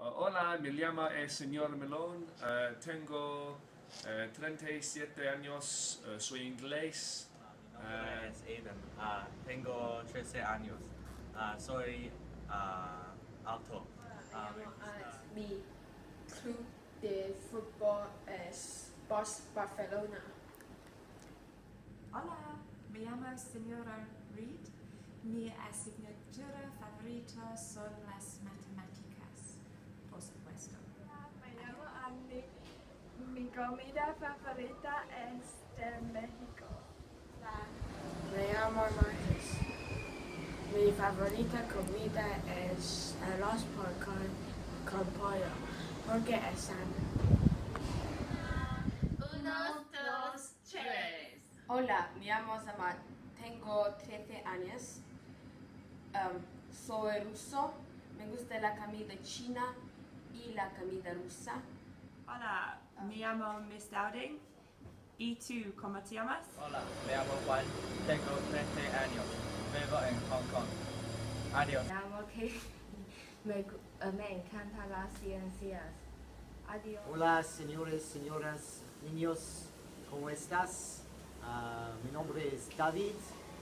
Hola, me llamo el señor Melón, tengo 37 años, soy inglés. Mi nombre es Aiden, tengo 13 años, soy alto. Me gusta. Mi club de fútbol es Barcelona. Hola, me llamo señora Reed. Mi asignatura favorita son las matemáticas, por supuesto. Hola, me llamo Andy. Mi comida favorita es de México. Me llamo Marcos. Mi favorita comida es arroz con pollo porque es sano. 1, 2, 3. Hola, me llamo Samad. Tengo 13 años. Soy ruso. Me gusta la comida china y la comida rusa. Hola, me llamo Miss Dowding. ¿Y tú, cómo te llamas? Hola, me llamo Juan, tengo 13 años, vivo en Hong Kong. Adiós. Me llamo Kate. Me encantan las ciencias. Adiós. Hola, señores, señoras, niños, ¿cómo estás? Mi nombre es David.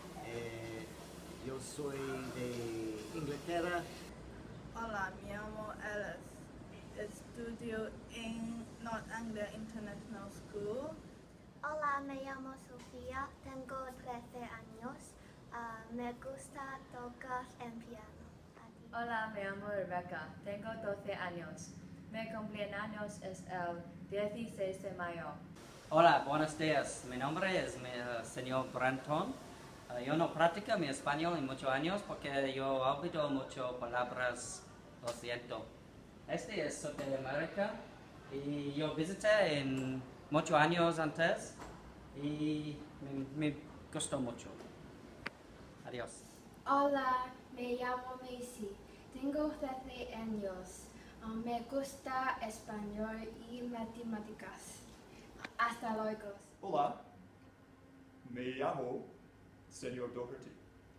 Yo soy de Inglaterra. Hola, me llamo Alice. Estudio en North Anglia International School. Hola, me llamo Sofía, tengo 13 años. Me gusta tocar en piano. Adiós. Hola, me llamo Rebecca. Tengo 12 años. Mi cumpleaños es el 16 de mayo. Hola, buenos días. Mi nombre es señor Branton. Yo no practico mi español en muchos años porque yo olvido muchas palabras, lo siento. Este es Sudamérica y yo visité en muchos años antes y me gustó mucho. Adiós. Hola, me llamo Macy. Tengo 13 años. Me gusta español y matemáticas. Hasta luego. Hola, me llamo Señor Doherty.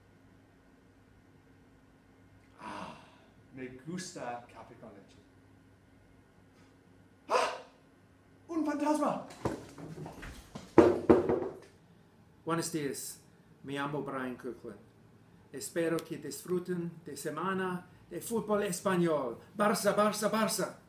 Me gusta café con leche. ¡Un fantasma! Buenos días, me llamo Brian Kirkland. Espero que disfruten de semana de fútbol español. Barça, Barça, Barça.